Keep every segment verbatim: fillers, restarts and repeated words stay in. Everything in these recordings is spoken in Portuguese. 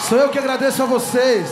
Sou eu que agradeço a vocês.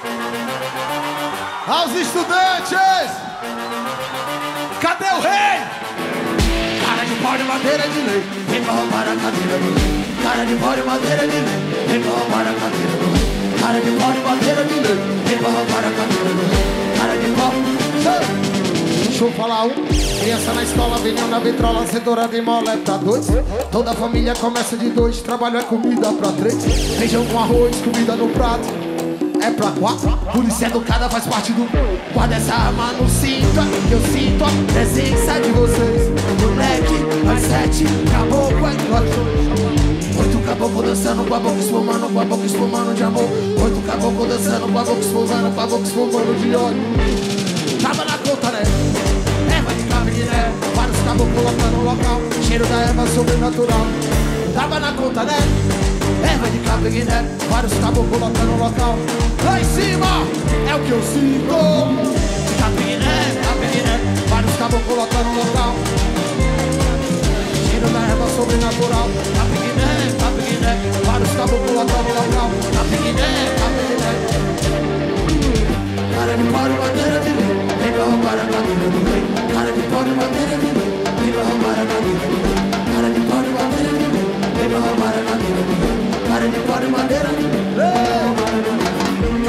Aos estudantes. Cadê o rei? Cara de pau de madeira de lei, vem pra roubar a cadeira do rei. Cara de pau de madeira de lei, vem pra roubar a cadeira do rei. Cara de pau de madeira de lei, vem pra roubar a cadeira do rei. Cara de pau. Deixa eu falar um. Criança na escola, venham na vitrola, cenoura de mola pra dois. Toda a família começa de dois, trabalho é comida pra três. Feijão com arroz, comida no prato é pra quatro. Polícia educada faz parte do... Guarda essa arma no cinto, que eu sinto a presença de vocês. Moleque, mais sete, caboclo é nós. Oito caboclo dançando, com a boca espumando, com a boca espumando de amor. Oito caboclo dançando, com a boca espumando, com a boca espumando de ódio. Tava na conta, né? Erva de cabiné, vários caboclos colocando no local. Cheiro da erva sobrenatural. Tava na conta, né? Erva de cabiné, vários caboclos colocando no local. Lá em cima é o que eu sinto. Cabiné, cabiné, vários caboclos colocando no local. Cheiro da erva sobrenatural. Cabiné, cabiné, vários caboclos colocando no local. Cabiné, cabiné. Cara de pau de madeira de lei, vem pra roubar a cadeira do rei. Cara de pau de madeira de lei, vem pra roubar a cadeira do rei. Cara de pau de madeira de lei, vem pra roubar a cadeira do rei. Cara de pau de madeira de lei.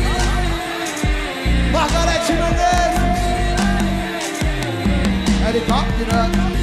Margarete Menezes, helicóptero.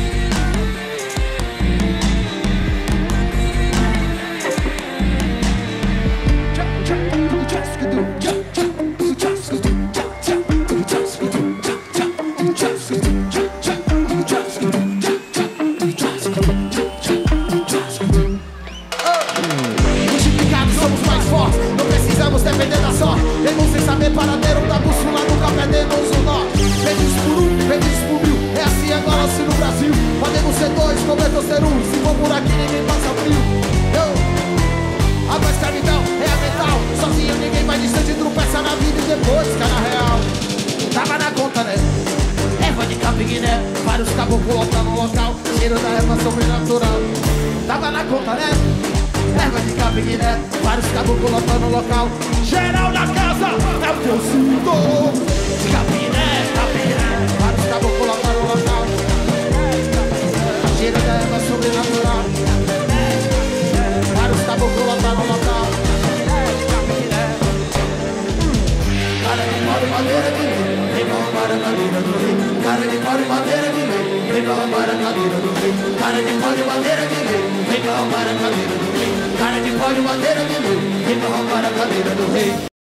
Depender da sorte, mesmo sem saber paradeiro da bússola, nunca perdemos o norte. Vezes por um, vezes por mil, é assim agora assim no Brasil. Podemos ser dois, prometo ser um, se for por aqui ninguém passa frio. Eu, a tua escravidão é a mental, sozinho ninguém vai distante, tropeça na vida e depois cai na real. Tava na conta, né? Erva de capiguiné, vários caboclos lotando no local. Cheiro da erva sobrenatural. Tava na conta, né? Erva de capiguiné, vários caboclos lotando no local. Geral na casa, é o que eu sinto. Capiné, capiné, vários caboclos lotando no local. Cheiro da erva sobrenatural. Vários caboclos lotando no local. Cara de pau de madeira de lei, vem pra roubar a cadeira do rei. Cara de pau de madeira de lei, vem pra roubar a cadeira do rei. Cara de pau de madeira de lei, vem pra roubar a cadeira do rei. Cara de pau de madeira de lei, vem pra roubar a cadeira do rei.